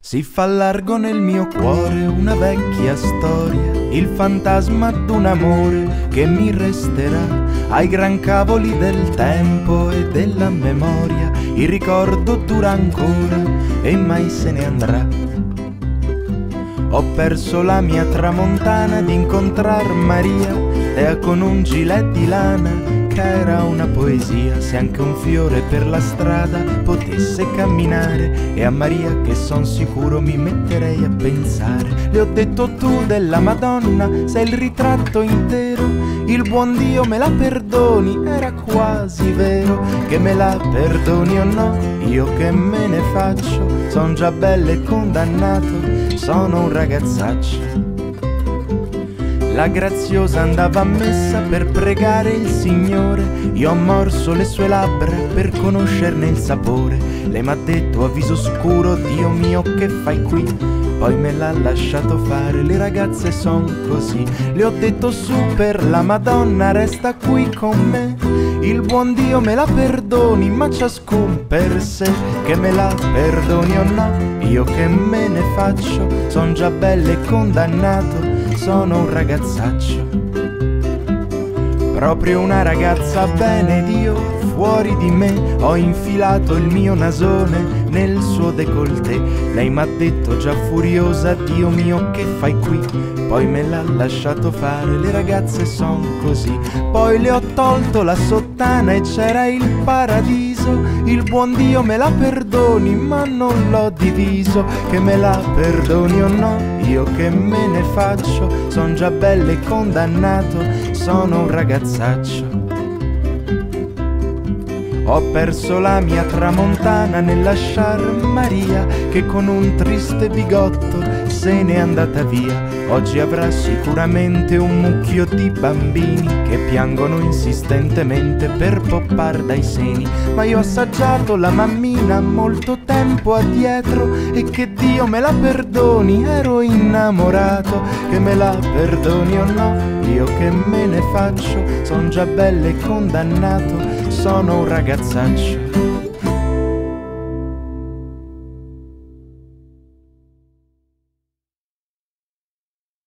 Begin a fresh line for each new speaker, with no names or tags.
Si fa largo nel mio cuore una vecchia storia, il fantasma d'un amore che mi resterà ai gran cavoli del tempo e della memoria. Il ricordo dura ancora e mai se ne andrà. Ho perso la mia tramontana di incontrar Maria, e con un gilet di lana che era una poesia. Se anche un fiore per la strada potesse camminare, e a Maria che son sicuro mi metterei a pensare. Le ho detto: tu della Madonna sei il ritratto intero, il buon Dio me la perdoni. Era quasi vero, che me la perdoni o no, io che me ne faccio, son già belle condannato, sono un ragazzaccio. La graziosa andava a messa per pregare il Signore, io ho morso le sue labbra per conoscerne il sapore. Lei m'ha detto a viso scuro: Dio mio, che fai qui? Poi me l'ha lasciato fare, le ragazze son così. Le ho detto: su per la Madonna resta qui con me, il buon Dio me la perdoni, ma ciascun per sé. Che me la perdoni o no, io che me ne faccio, son già belle condannato, sono un ragazzaccio. Proprio una ragazza bene Dio, fuori di me ho infilato il mio nasone nel suo décolleté. Lei m'ha detto già furiosa: Dio mio, che fai qui? Poi me l'ha lasciato fare, le ragazze son così. Poi le ho tolto la sottana e c'era il paradiso, il buon Dio me la perdoni, ma non l'ho diviso. Che me la perdoni o no, io che me ne faccio, son già belle condannato, sono un ragazzaccio. Ho perso la mia tramontana nel lasciar Maria, che con un triste bigotto se n'è andata via. Oggi avrà sicuramente un mucchio di bambini che piangono insistentemente per poppar dai seni. Ma io ho assaggiato la mammina molto tempo addietro, e che Dio me la perdoni, ero innamorato. Che me la perdoni o no, io che me ne faccio, son già belle condannato, sono un ragazzaccio.